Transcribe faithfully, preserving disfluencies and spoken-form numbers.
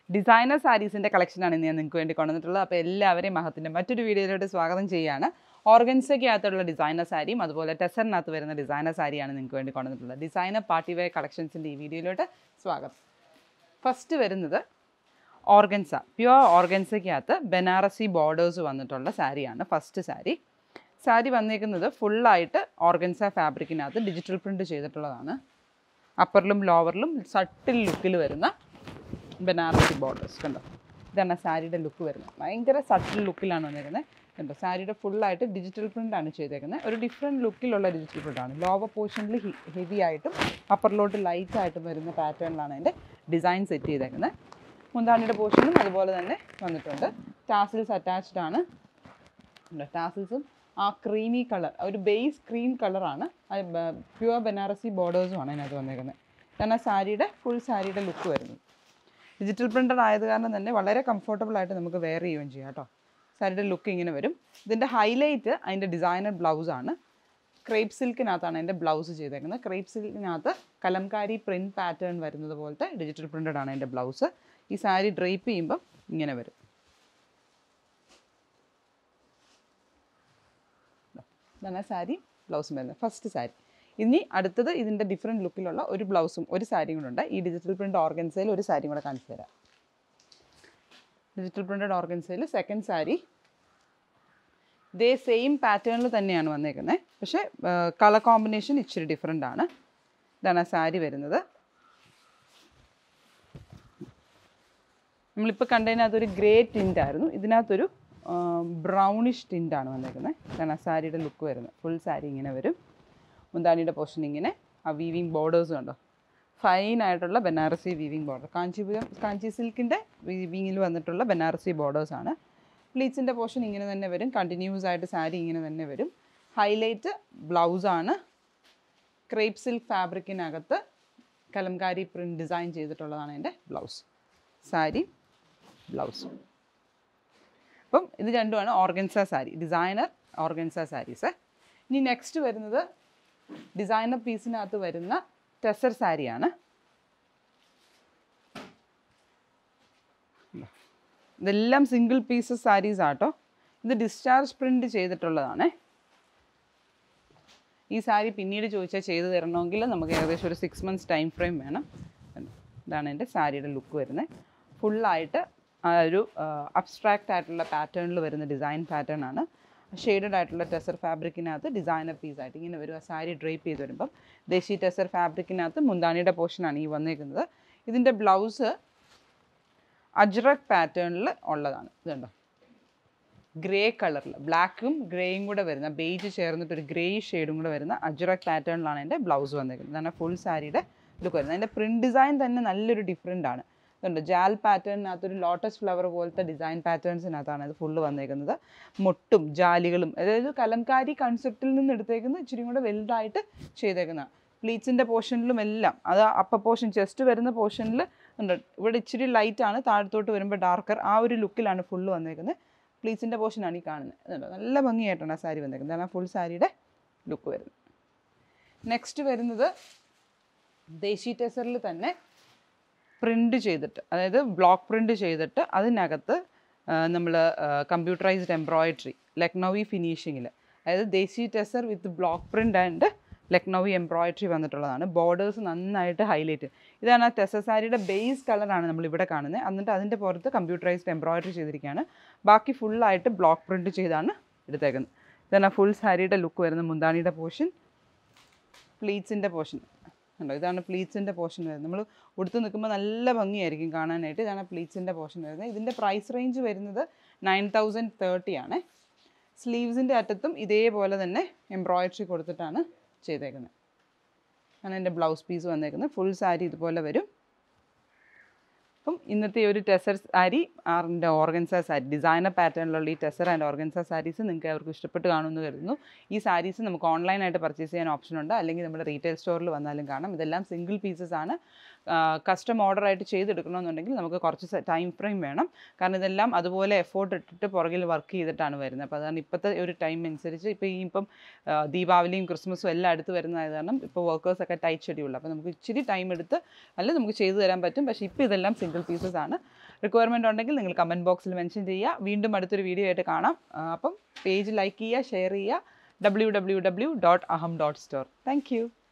Designer സാരീസിൻ്റെ കളക്ഷനാണ് ഇന്ന് ഞാൻ നിങ്ങൾക്ക് വേണ്ടി കൊണ്ടുവന്നിട്ടുള്ളത്. അപ്പോൾ എല്ലാവരെയും മഹത്തിൻ്റെ മറ്റൊരു വീഡിയോയിലോട്ട് സ്വാഗതം ചെയ്യുകയാണ്. ഓർഗൻസയ്ക്കകത്തുള്ള ഡിസൈനർ സാരിയും അതുപോലെ ടെസറിനകത്ത് വരുന്ന ഡിസൈനർ സാരിയാണ് നിങ്ങൾക്ക് വേണ്ടി കൊണ്ടുവന്നിട്ടുള്ളത്. ഡിസൈനർ പാർട്ടി വെയർ കളക്ഷൻസിൻ്റെ ഈ വീഡിയോയിലോട്ട് സ്വാഗതം. ഫസ്റ്റ് വരുന്നത് ഓർഗൻസ, പ്യുവർ ഓർഗൻസയ്ക്കകത്ത് ബനാറസി ബോർഡേഴ്സ് വന്നിട്ടുള്ള സാരിയാണ് ഫസ്റ്റ് സാരി. സാരി വന്നിരിക്കുന്നത് ഫുള്ളായിട്ട് ഓർഗൻസ ഫാബ്രിക്കിനകത്ത് ഡിജിറ്റൽ പ്രിൻറ്റ് ചെയ്തിട്ടുള്ളതാണ്. അപ്പറിലും ലോവറിലും സട്ടിൽ ലുക്കിൽ വരുന്ന ബനാറസി ബോർഡേഴ്സ് കണ്ടോ. ഇതാണ് സാരിയുടെ ലുക്ക് വരുന്നത്. ഭയങ്കര സട്ടിൽ ലുക്കിലാണ് വന്നിരിക്കുന്നത് കണ്ടോ. സാരിയുടെ ഫുള്ളായിട്ട് ഡിജിറ്റൽ പ്രിൻ്റാണ് ചെയ്തേക്കുന്നത്. ഒരു ഡിഫറെൻറ്റ് ലുക്കിലുള്ള ഡിജിറ്റൽ പ്രിൻ്റാണ്. ലോവർ പോർഷനിൽ ഹെവി ആയിട്ടും അപ്പറിലോട്ട് ലൈറ്റ് ആയിട്ടും വരുന്ന പാറ്റേണിലാണ് അതിൻ്റെ ഡിസൈൻ സെറ്റ് ചെയ്തേക്കുന്നത്. മുന്താണിയുടെ പോർഷനും അതുപോലെ തന്നെ വന്നിട്ടുണ്ട്. ടാസിൽസ് അറ്റാച്ച്ഡ് ആണ്. ടാസിൽസും ആ ക്രീമി കളർ, ഒരു ബേസ് ക്രീം കളറാണ്. പ്യുവർ ബനാറസി ബോർഡേഴ്സുമാണ് അതിനകത്ത് വന്നിരിക്കുന്നത്. ഇതാണ് സാരിയുടെ ഫുൾ സാരിയുടെ ലുക്ക് വരുന്നത്. ഡിജിറ്റൽ പ്രിൻ്റഡ് ആയത് കാരണം തന്നെ വളരെ കംഫർട്ടബിൾ ആയിട്ട് നമുക്ക് വെയർ ചെയ്യുകയും ചെയ്യാം കേട്ടോ. സാരിയുടെ ലുക്ക് ഇങ്ങനെ വരും. ഇതിൻ്റെ ഹൈലൈറ്റ് അതിൻ്റെ ഡിസൈനർ ബ്ലൗസാണ്. ക്രേപ്പ് സിൽക്കിനകത്താണ് അതിൻ്റെ ബ്ലൗസ് ചെയ്തേക്കുന്നത്. ക്രേപ്പ് സിൽക്കിനകത്ത് കലംകാരി പ്രിൻറ്റ് പാറ്റേൺ വരുന്നത് പോലത്തെ ഡിജിറ്റൽ പ്രിൻ്റഡ് ആണ് അതിൻ്റെ ബ്ലൗസ്. ഈ സാരി ഡ്രേപ്പ് ചെയ്യുമ്പം ഇങ്ങനെ വരും. ഇതാണ് സാരി ബ്ലൗസും വരുന്നത് ഫസ്റ്റ് സാരി. ഇനി അടുത്തത് ഇതിൻ്റെ ഡിഫറെൻറ്റ് ലുക്കിലുള്ള ഒരു ബ്ലൗസും ഒരു സാരിയും കൂടെ ഉണ്ട്. ഈ ഡിജിറ്റൽ പ്രിൻ്റ് ഓർഗൻസയിൽ ഒരു സാരിയും കൂടെ കാണിച്ചു തരാം. ഡിജിറ്റൽ പ്രിൻ്റഡ് ഓർഗൻസയിൽ സെക്കൻഡ് സാരി ഇതേ സെയിം പാറ്റേണിൽ തന്നെയാണ് വന്നേക്കുന്നത്. പക്ഷേ കളർ കോമ്പിനേഷൻ ഇച്ചിരി ഡിഫറെൻ്റ് ആണ്. ഇതാണ് സാരി വരുന്നത്. നമ്മളിപ്പോൾ കണ്ടതിനകത്തൊരു ഗ്രേ ടിൻ്റായിരുന്നു. ഇതിനകത്തൊരു ബ്രൗണിഷ് ടിൻ്റാണ് വന്നേക്കുന്നത്. ഇതാണ് സാരിയുടെ ലുക്ക് വരുന്നത്. ഫുൾ സാരി ഇങ്ങനെ വരും. മുന്താണിയുടെ പോർഷൻ ഇങ്ങനെ ആ വീവിങ് ബോർഡേഴ്സ് കണ്ടോ. ഫൈനായിട്ടുള്ള ബനാറസി വീവിങ് ബോർഡർ. കാഞ്ചീപുരം കാഞ്ചി സിൽക്കിൻ്റെ വീവിങ്ങിൽ വന്നിട്ടുള്ള ബനാറസി ബോർഡേഴ്സാണ്. പ്ലീറ്റ്സിൻ്റെ പോർഷൻ ഇങ്ങനെ തന്നെ വരും. കണ്ടിന്യൂസ് ആയിട്ട് സാരി ഇങ്ങനെ തന്നെ വരും. ഹൈലൈറ്റ് ബ്ലൗസാണ്. ക്രേപ്പ് സിൽക്ക് ഫാബ്രിക്കിനകത്ത് കലംകാരി പ്രിൻറ്റ് ഡിസൈൻ ചെയ്തിട്ടുള്ളതാണ് എൻ്റെ ബ്ലൗസ്. സാരി ബ്ലൗസ്. അപ്പം ഇത് രണ്ടുമാണ് organza sari, designer organza sarees. ഇനി നെക്സ്റ്റ് വരുന്നത് ഡിസൈനർ പീസിനകത്ത് വരുന്ന ടെസർ സാരിയാണ്. ഇതെല്ലാം സിംഗിൾ പീസസ് സാരീസ് ആട്ടോ. ഇത് ഡിസ്ചാർജ് പ്രിൻറ്റ് ചെയ്തിട്ടുള്ളതാണ്. ഈ സാരി പിന്നീട് ചോദിച്ചാൽ ചെയ്തു തരണമെങ്കിൽ നമുക്ക് ഏകദേശം ഒരു സിക്സ് മന്ത്സ് ടൈം ഫ്രെയിം വേണം. ഇതാണ് എൻ്റെ സാരിയുടെ ലുക്ക് വരുന്നത്. ഫുള്ളായിട്ട് ആ ഒരു അബ്സ്ട്രാക്റ്റ് ആയിട്ടുള്ള പാറ്റേണിൽ വരുന്ന ഡിസൈൻ പാറ്റേൺ ആണ്. ഷെയ്ഡഡ് ആയിട്ടുള്ള ടെസർ ഫാബ്രിക്കിനകത്ത് ഡിസൈനർ പീസായിട്ട് ഇങ്ങനെ വരും. ആ സാരി ഡ്രേപ്പ് ചെയ്ത് വരുമ്പം ദേശി ടെസർ ഫാബ്രിക്കിനകത്ത് മുന്താണിയുടെ പോർഷനാണ് ഈ വന്നേക്കുന്നത്. ഇതിൻ്റെ ബ്ലൗസ് അജ്രക് പാറ്റേണിൽ ഉള്ളതാണ്. ഇതുണ്ടോ, ഗ്രേ കളറിൽ ബ്ലാക്കും ഗ്രേയും കൂടെ വരുന്ന, ബേജ് ചേർന്നിട്ടൊരു ഗ്രേ ഷെയ്ഡും കൂടെ വരുന്ന അജ്രക് പാറ്റേണിലാണ് എൻ്റെ ബ്ലൗസ് വന്നേക്കുന്നത്. ഇതാണ് ഫുൾ സാരിയുടെ ലുക്ക് വരുന്നത്. അതിൻ്റെ പ്രിൻറ്റ് ഡിസൈൻ തന്നെ നല്ലൊരു ഡിഫറെൻ്റ് ആണ്. ഇതുണ്ട്, ജാൽ പാറ്റേണിനകത്തൊരു ലോട്ടസ് ഫ്ലവർ പോലത്തെ ഡിസൈൻ പാറ്റേൺസിനകത്താണ് ഇത് ഫുള്ള് വന്നേക്കുന്നത്. മുട്ടും ജാലികളും, അതായത് കലംകാരി കൺസെപ്റ്റിൽ നിന്ന് എടുത്തേക്കുന്ന ഇച്ചിരി കൂടെ വലുതായിട്ട് ചെയ്തേക്കുന്ന പ്ലീറ്റ്സിൻ്റെ പോർഷനിലും എല്ലാം. അത് അപ്പർ പോർഷൻ ചെസ്റ്റ് വരുന്ന പോർഷനിൽ ഉണ്ട്, ഇവിടെ ഇച്ചിരി ലൈറ്റാണ്, താഴത്തോട്ട് വരുമ്പോൾ ഡാർക്കർ. ആ ഒരു ലുക്കിലാണ് ഫുള്ള് വന്നേക്കുന്നത്. പ്ലീറ്റ്സിൻ്റെ പോർഷനാണ് ഈ കാണുന്നത്. അതുണ്ട്, നല്ല ഭംഗിയായിട്ടാണ് ആ സാരി വന്നേക്കുന്നത്. അതാണ് ഫുൾ സാരിയുടെ ലുക്ക് വരുന്നത്. നെക്സ്റ്റ് വരുന്നത് ദേശി ടെസറിൽ തന്നെ പ്രിൻ്റ് ചെയ്തിട്ട്, അതായത് ബ്ലോക്ക് പ്രിൻ്റ് ചെയ്തിട്ട് അതിനകത്ത് നമ്മൾ കമ്പ്യൂട്ടറൈസ്ഡ് എംബ്രോയിഡറി ലക്നൗവി ഫിനിഷിങ്ങിൽ, അതായത് desi tussar with block print and Lucknowi embroidery വന്നിട്ടുള്ളതാണ്. ബോർഡേഴ്സ് നന്നായിട്ട് ഹൈലൈറ്റ്. ഇതാണ് ആ ടെസർ സാരിയുടെ ബേസ് കളറാണ് നമ്മളിവിടെ കാണുന്നത്. എന്നിട്ട് അതിൻ്റെ പുറത്ത് കമ്പ്യൂട്ടറൈസ്ഡ് എംബ്രോയിഡറി ചെയ്തിരിക്കുകയാണ്. ബാക്കി ഫുള്ളായിട്ട് ബ്ലോക്ക് പ്രിൻ്റ് ചെയ്താണ് എടുത്തേക്കുന്നത്. ഇതാണ് ഫുൾ സാരിയുടെ ലുക്ക് വരുന്നത്. മുന്താണിയുടെ പോർഷൻ, പ്ലീറ്റ്സിൻ്റെ പോർഷൻ ഉണ്ടോ, ഇതാണ് പ്ലീറ്റ്സിൻ്റെ പോർഷൻ വരുന്നത്. നമ്മൾ ഉടുത്ത് നിൽക്കുമ്പോൾ നല്ല ഭംഗിയായിരിക്കും കാണാനായിട്ട്. ഇതാണ് പ്ലീറ്റ്സിൻ്റെ പോർഷൻ വരുന്നത്. ഇതിൻ്റെ പ്രൈസ് റേഞ്ച് വരുന്നത് നയൻ തൗസൻഡ് തേർട്ടി ആണ്. സ്ലീവ്സിൻ്റെ അറ്റത്തും ഇതേപോലെ തന്നെ എംബ്രോയിഡറി കൊടുത്തിട്ടാണ് ചെയ്തേക്കുന്നത്. ആണ് എൻ്റെ ബ്ലൗസ് പീസ് വന്നേക്കുന്നത്. ഫുൾ സാരി ഇതുപോലെ വരും. അപ്പം ഇന്നത്തെ ഒരു ടെസർ സാരി ആറിൻ്റെ ഓർഗൻസ സാരി, ഡിസൈനർ പാറ്റേണിലുള്ള ഈ ടെസർ ആൻഡ് ഓർഗൻസ സാരീസ് നിങ്ങൾക്ക് അവർക്ക് ഇഷ്ടപ്പെട്ട് കാണുമെന്ന് കരുതുന്നു. ഈ സാരീസ് നമുക്ക് ഓൺലൈനായിട്ട് പർച്ചേസ് ചെയ്യാൻ ഓപ്ഷൻ ഉണ്ട്, അല്ലെങ്കിൽ നമ്മുടെ റീറ്റെയിൽ സ്റ്റോറിൽ വന്നാലും കാണാം. ഇതെല്ലാം സിംഗിൾ പീസസ് ആണ്. കസ്റ്റം ഓർഡർ ആയിട്ട് ചെയ്തെടുക്കണമെന്നുണ്ടെങ്കിൽ നമുക്ക് കുറച്ച് ടൈം ഫ്രെയിം വേണം. കാരണം ഇതെല്ലാം അതുപോലെ എഫോർട്ട് ഇട്ടിട്ട് പുറകിൽ വർക്ക് ചെയ്തിട്ടാണ് വരുന്നത്. അപ്പോൾ അതാണ് ഇപ്പോഴത്തെ ഒരു ടൈം അനുസരിച്ച് ഇപ്പോൾ ഈ ഇപ്പം ദീപാവലിയും ക്രിസ്മസും എല്ലാം അടുത്ത് വരുന്നതായത് കാരണം ഇപ്പോൾ വർക്കേഴ്സൊക്കെ ടൈറ്റ് ഷെഡ്യൂൾ. അപ്പോൾ നമുക്ക് ഇച്ചിരി ടൈം എടുത്ത് അല്ല നമുക്ക് ചെയ്തു തരാൻ പറ്റും. പക്ഷേ ഇപ്പോൾ ഇതെല്ലാം സിംഗിൾ പീസസ് ആണ്. റിക്വയർമെൻറ്റ് ഉണ്ടെങ്കിൽ നിങ്ങൾ കമൻറ്റ് ബോക്സിൽ മെൻഷൻ ചെയ്യുക. വീണ്ടും അടുത്തൊരു വീഡിയോ ആയിട്ട് കാണാം. അപ്പം പേജ് ലൈക്ക് ചെയ്യുക, ഷെയർ ചെയ്യുക. W W W dot Aham dot store. Thank U.